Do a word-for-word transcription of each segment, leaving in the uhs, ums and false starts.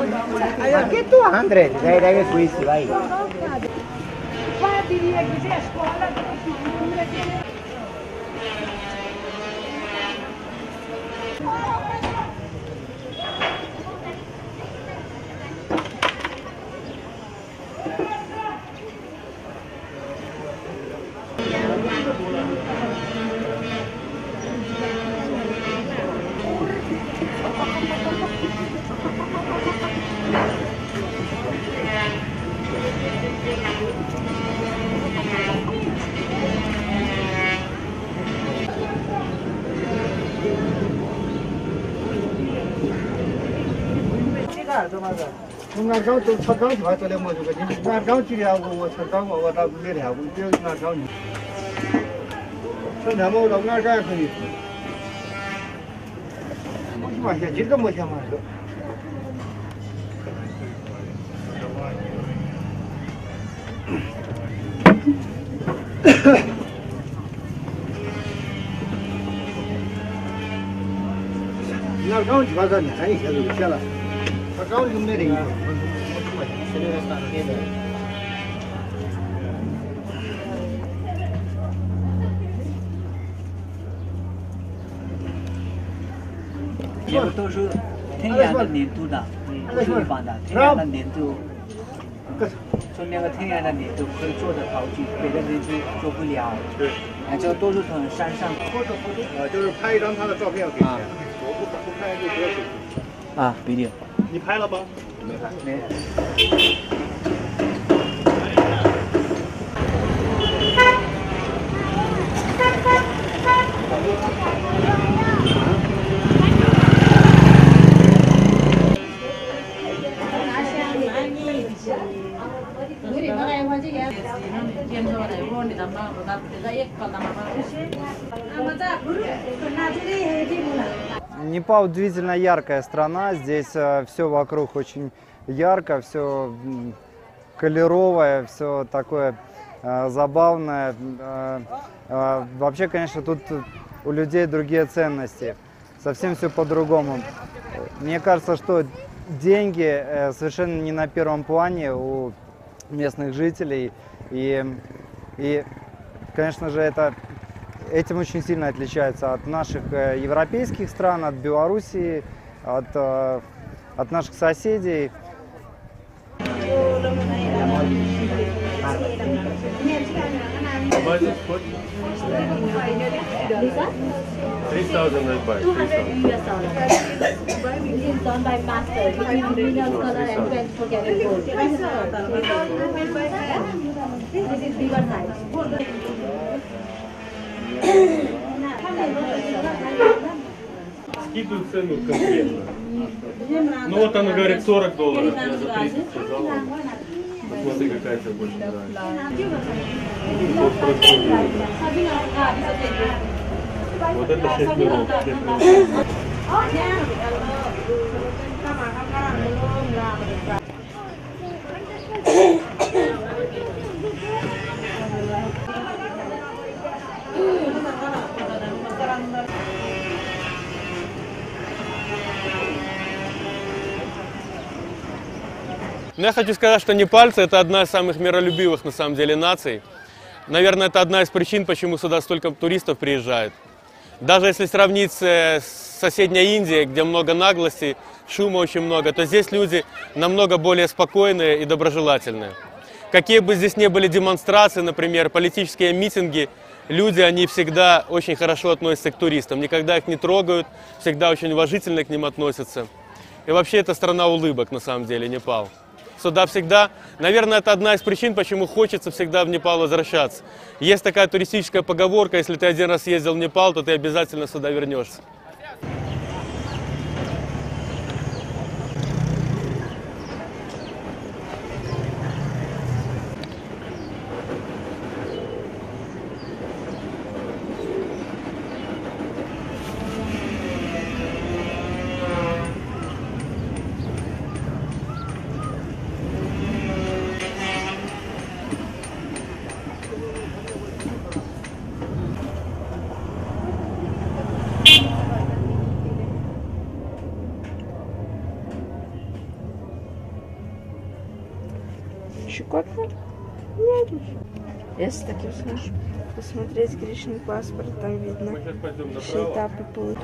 Ma che tu Andre, dai dai questi, vai. Guardi via che sei a scuola. Nga rau tu chakang thwa to le mo ju ga ni nga rau chi ya go wo chakang wa ta bu le ya bu pe nga rau ni so na mo lo nga ga khui mo ma ya jin ga mo cha ma lo nga rau chi ba ga ni ai ya lo cha la高就没得。 这个都是天然的粘土的，不是一般的天然的粘土。说那个天然的粘土可以做的道具，别的人去做不了。对，啊，这个都是从山上。 啊，就是拍一张他的照片给你，我不不拍就不要给你。 啊，不一定。 你拍了吗？没拍。 没。 Непал удивительно яркая страна, здесь э, все вокруг очень ярко, все колеровое, все такое э, забавное. Э, э, вообще, конечно, тут у людей другие ценности, совсем все по-другому. Мне кажется, что деньги э, совершенно не на первом плане у местных жителей, и, и конечно же, это этим очень сильно отличается от наших европейских стран, от Белоруссии, от, от наших соседей. three thousand I buy. two hundred U S dollars. It's done by master. It's mineral color and twenty four karat gold. This is bigger size. Скидываю цену конкретно. Ну вот она говорит сорок долларов, я за тридцать сказал. Посмотри, какая тебе больше нравится. Вот это шесть минут. Но я хочу сказать, что непальцы – это одна из самых миролюбивых, на самом деле, наций. Наверное, это одна из причин, почему сюда столько туристов приезжает. Даже если сравнить с соседней Индией, где много наглости, шума очень много, то здесь люди намного более спокойные и доброжелательные. Какие бы здесь ни были демонстрации, например, политические митинги, люди, они всегда очень хорошо относятся к туристам, никогда их не трогают, всегда очень уважительно к ним относятся. И вообще это страна улыбок, на самом деле, Непал. Сюда всегда, наверное, это одна из причин, почему хочется всегда в Непал возвращаться. Есть такая туристическая поговорка: если ты один раз ездил в Непал, то ты обязательно сюда вернешься. Thank you. Щекотно? Нет. Если так и сможешь посмотреть гречный паспорт, там видно Мы сейчас пойдем все направо. этапы путь.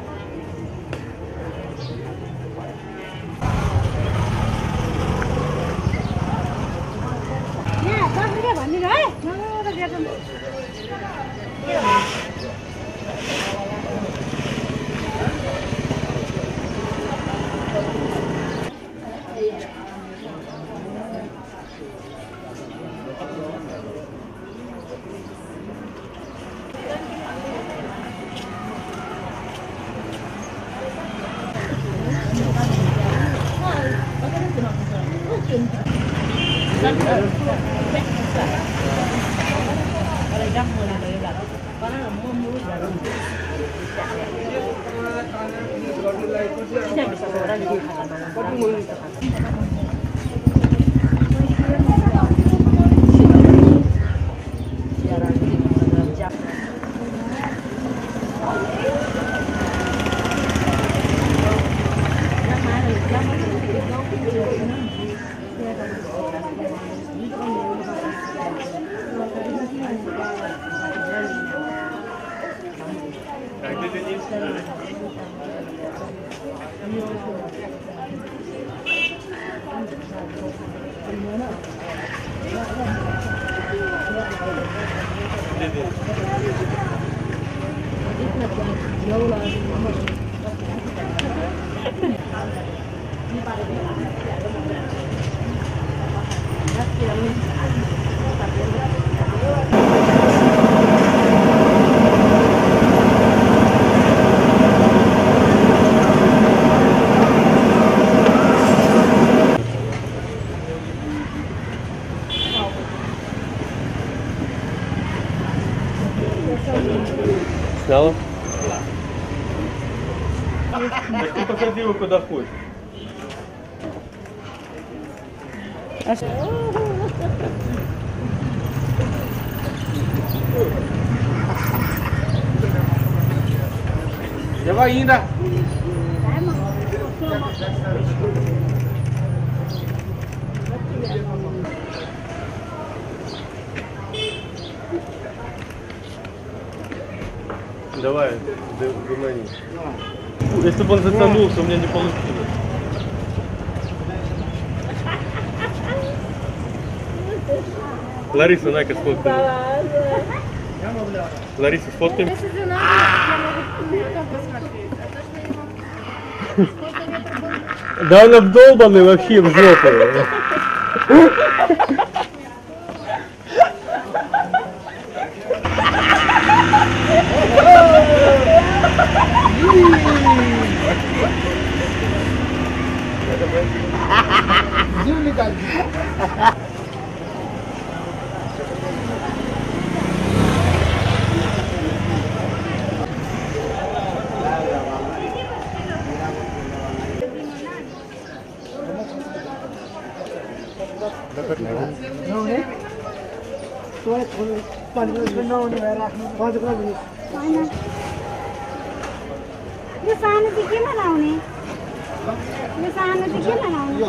А где Денис? Где Денис? Сняла? Так ты походила куда хочешь. Давай, Инда. Давай, гумани. Если бы он затянулся, у меня не получилось. Лариса, на-ка сфоткай. Лариса, сфоткай. Да он обдолбанный вообще в жопу. यो सानो चाहिँ केमा लाउने यो सानो चाहिँ केमा लाउने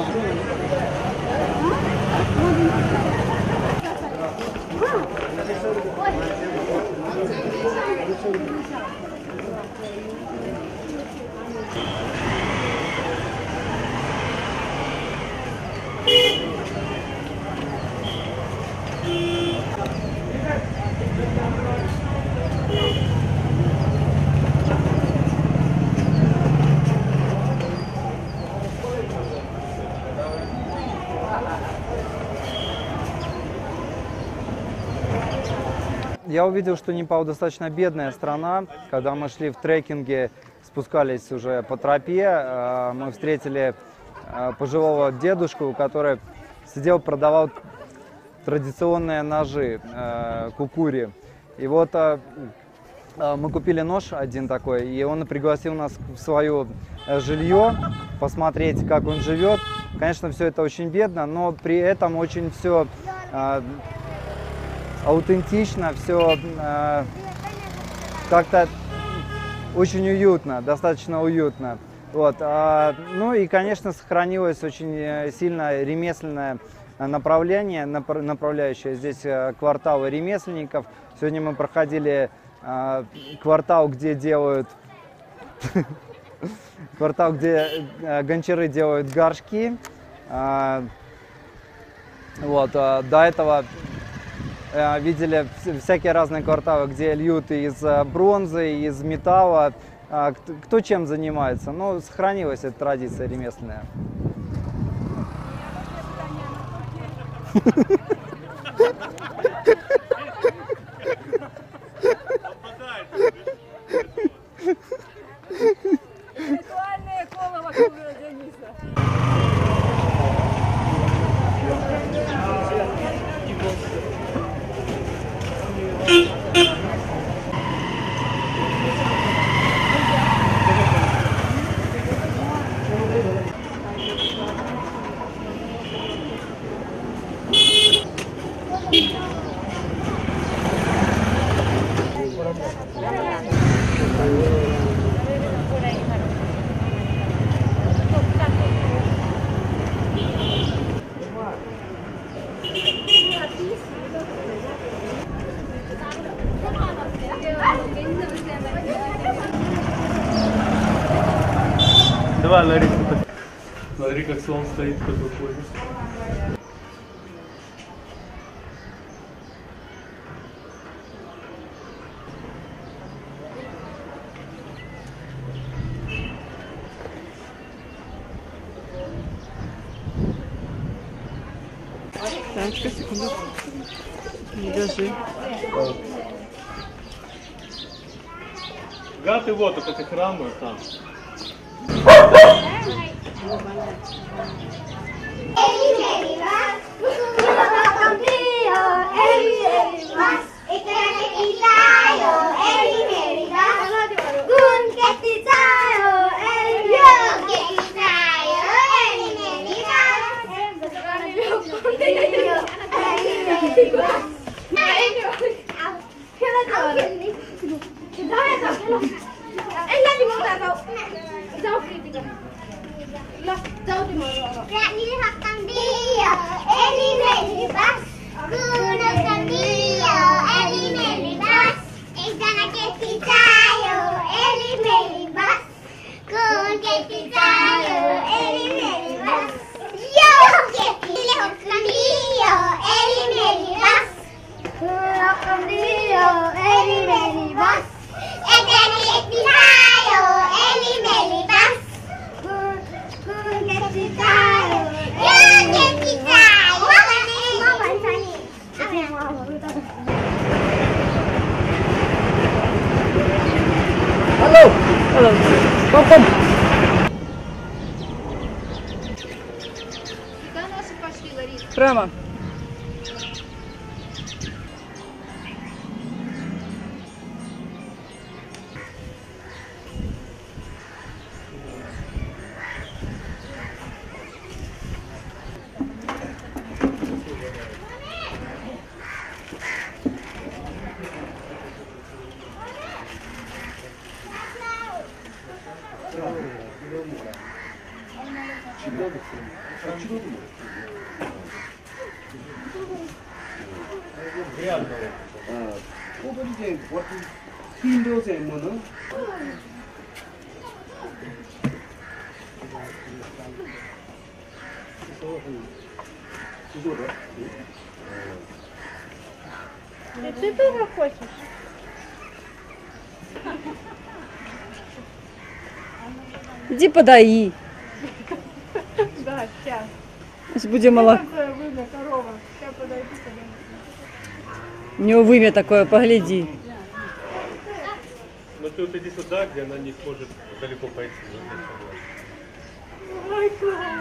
Я увидел, что Непал достаточно бедная страна. Когда мы шли в трекинге, спускались уже по тропе, мы встретили пожилого дедушку, который сидел, продавал традиционные ножи, кукури. И вот мы купили нож один такой, и он пригласил нас в свое жилье, посмотреть, как он живет. Конечно, все это очень бедно, но при этом очень все аутентично, все э, как-то очень уютно, достаточно уютно. Вот, а, ну и, конечно, сохранилась очень сильно ремесленная направление, направляющее. Здесь кварталы ремесленников. Сегодня мы проходили квартал, где делают квартал, где гончары делают горшки. Вот, до этого видели всякие разные кварталы, где льют из бронзы, из металла. Кто чем занимается? Ну, сохранилась эта традиция ремесленная. Ритуальное коло вокруг Дениса. Давай, Лариса. Смотри, как слон стоит, как выходит. Танечка, секунду. Не держи. Гад и вот, вот эти храмы там. Hello. Hello. Пом-пом. Прямо. Ты тоже хочешь? Иди подай. Да, сейчас. Сейчас будем молоко. Вымя корова. Сейчас подойди. У него вымя такое, погляди. Но ты вот иди сюда, где она не сможет далеко пойти. Ой, класс.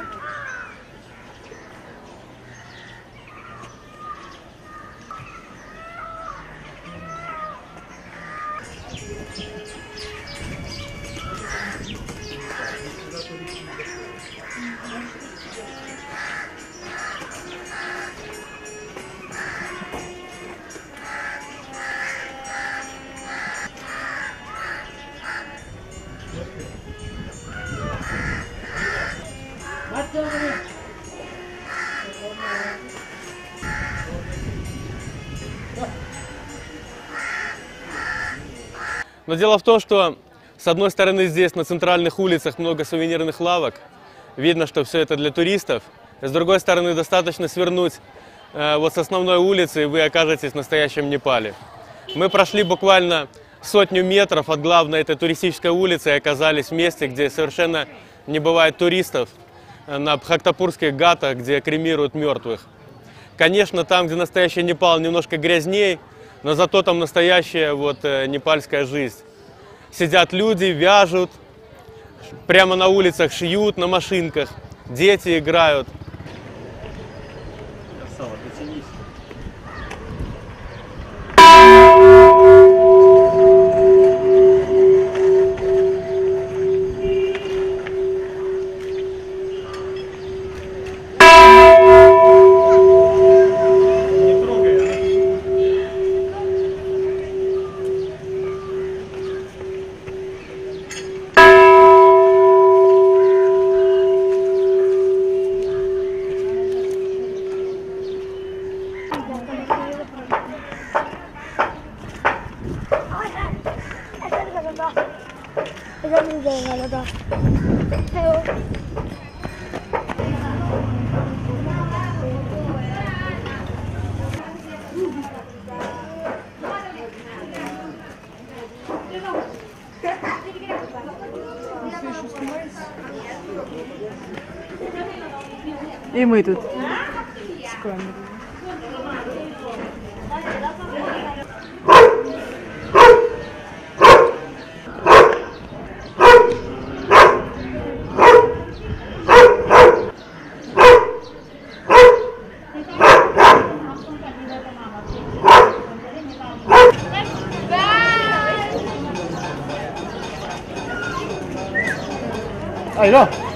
Но дело в том, что с одной стороны здесь на центральных улицах много сувенирных лавок. Видно, что все это для туристов. С другой стороны, достаточно свернуть э, вот с основной улицы, и вы окажетесь в настоящем Непале. Мы прошли буквально сотню метров от главной этой туристической улицы и оказались в месте, где совершенно не бывает туристов, на Бхактапурских гатах, где кремируют мертвых. Конечно, там, где настоящий Непал, немножко грязней, но зато там настоящая вот э, непальская жизнь. Сидят люди, вяжут, прямо на улицах шьют, на машинках, дети играют. Красава, дотянись. И мы тут с камерой. Алло.